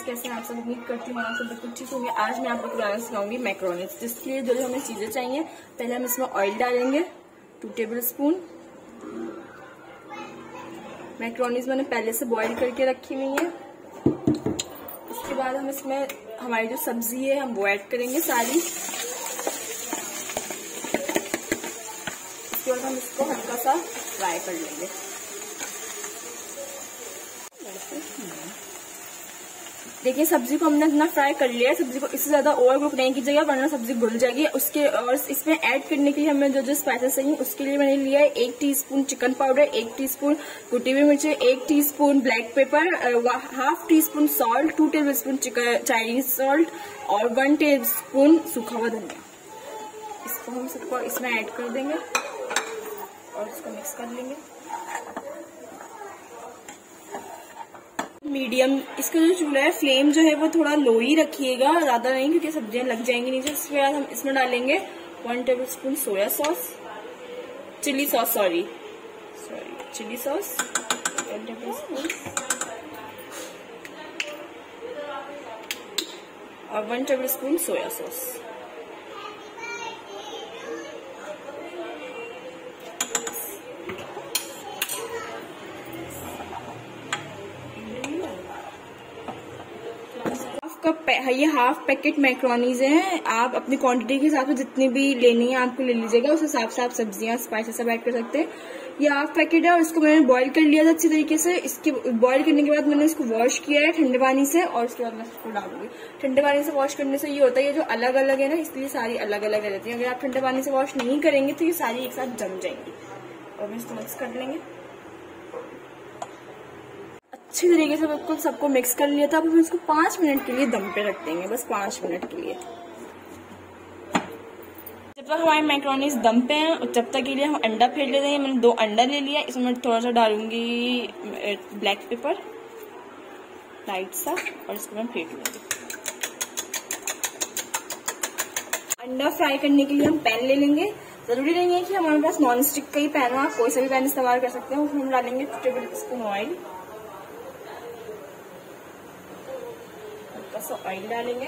Guys, कैसे हैं आप सब? उम्मीद करती हूँ आप सब बिल्कुल ठीक होंगे। आज मैं आपको बनाना सिखाऊंगी मैक्रोनीज, जिसके लिए जो हमें चीजें चाहिए, पहले हम इसमें ऑयल डालेंगे 2 टेबल स्पून। मैक्रोनीज मैंने पहले से बॉईल करके रखी हुई है। उसके बाद हम इसमें हमारी जो सब्जी है हम वो ऐड करेंगे सारी। उसके बाद हम इसको हल्का सा फ्राई कर लेंगे। देखिए सब्जी को हमने इतना फ्राई कर लिया है। सब्जी को इससे ज्यादा ओवर कुक नहीं कीजिएगा वरना सब्जी घुल जाएगी। उसके और इसमें ऐड करने के लिए हमें जो जो स्पाइसेस चाहिए उसके लिए मैंने लिया है 1 टीस्पून चिकन पाउडर, 1 टीस्पून कुटी हुई मिर्ची, 1 teaspoon black pepper, half teaspoon salt, 2 tablespoon Chinese salt और 1 टेबल स्पून सूखा हुआ धनिया। इसको हम सबको इसमें ऐड कर देंगे और इसको मिक्स कर लेंगे। मीडियम इसका जो चूल्हा है, फ्लेम जो है वो थोड़ा लो ही रखिएगा, ज्यादा नहीं, क्योंकि सब्जियां लग जाएंगी नीचे। इसके बाद हम इसमें डालेंगे 1 tablespoon soya sauce, chilli sauce, chilli sauce 1 tablespoon और 1 टेबल स्पून सोया सॉस। ये हाफ पैकेट मैक्रोनीज हैं। आप अपनी क्वांटिटी के हिसाब से जितनी भी लेनी है आपको ले लीजिएगा, उस हिसाब से आप सब्जियां स्पाइसेस सब ऐड कर सकते हैं। ये हाफ पैकेट है और इसको मैंने बॉईल कर लिया था अच्छी तरीके से। इसके बॉईल करने के बाद मैंने इसको वॉश किया है ठंडे पानी से और उसके बाद मैं इसको डालूंगी। ठंडे पानी से वॉश करने से ये होता है ये जो अलग अलग है ना, इसलिए सारी अलग अलग रहती है। अगर आप ठंडे पानी से वॉश नहीं करेंगे तो ये सारी एक साथ जम जाएंगी। और हम इसको मिक्स कर लेंगे अच्छी तरीके से। बिल्कुल सबको मिक्स कर लिया था। अब हम इसको 5 मिनट के लिए दम पे रख देंगे, बस 5 मिनट के लिए। जब तक हमारे मैक्रोनीज दम पे हैं जब तक के लिए हम अंडा फेंट लेते हैं। मैंने 2 अंडा ले लिया। इसमें मैं थोड़ा सा डालूंगी ब्लैक पेपर लाइट सा और इसको मैं फेंट लूंगी। अंडा फ्राई करने के लिए हम पैन ले लेंगे। जरूरी नहीं है कि हमारे पास नॉन स्टिक का ही पैन हो, आप कोई सा भी पैन इस्तेमाल कर सकते हैं। उसमें हम डालेंगे 2 टेबल स्पून ऑयल, ऑयल डालेंगे।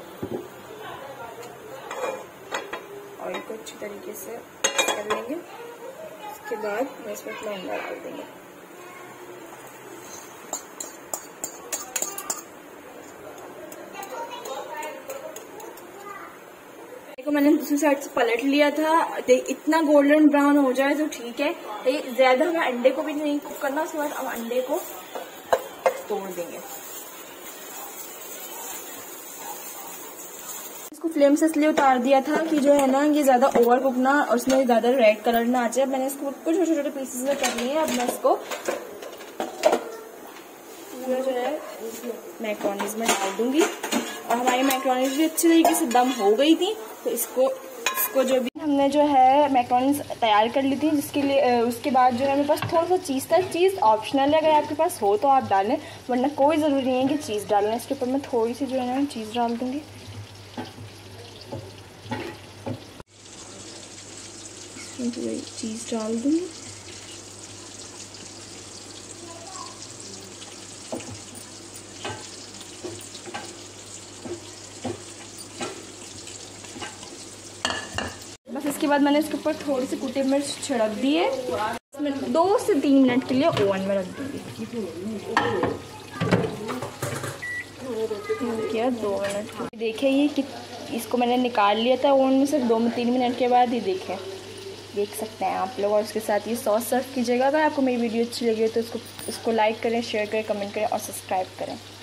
ऑयल को अच्छी तरीके से कर लेंगे। उसके बाद हम इसमें अपना अंडा डाल देंगे। देखो मैंने दूसरी साइड से पलट लिया था। इतना गोल्डन ब्राउन हो जाए तो ठीक है। ज्यादा हमें अंडे को भी नहीं कुक करना। उसके बाद हम अंडे को तोड़ देंगे। फ्लेम से इसलिए उतार दिया था कि जो है ना ये ज्यादा ओवर कुक ना और उसमें ज्यादा रेड कलर ना आ जाए। मैंने इसको कुछ छोटे छोटे पीसेस में कर लिए। अब मैं इसको पूरा जो है मैक्रोनीज में डाल दूंगी। और हमारी मैक्रोनीज भी अच्छी तरीके से दम हो गई थी। तो इसको जो भी हमने जो है मैक्रोनीज तैयार कर ली थी, जिसके लिए उसके बाद जो है मेरे पास थोड़ा सा चीज़ था। चीज़ ऑप्शनल है, अगर आपके पास हो तो आप डालें, वरना कोई ज़रूरी नहीं है कि चीज़ डालना। इसके ऊपर मैं थोड़ी सी जो है ना चीज़ डाल दूंगी। चीज डाल दूंगी। बस इसके बाद मैंने इसके ऊपर थोड़ी सी कुटी मिर्च छिड़क दी है। इसमें 2 से 3 मिनट के लिए ओवन में रख दूंगी। किया 2 मिनट। देखिए ये कि इसको मैंने निकाल लिया था ओवन में, सिर्फ 2-3 मिनट के बाद ही देख सकते हैं आप लोग। और उसके साथ ये सॉस सर्व कीजिएगा। अगर आपको मेरी वीडियो अच्छी लगी हो तो इसको लाइक करें, शेयर करें, कमेंट करें और सब्सक्राइब करें।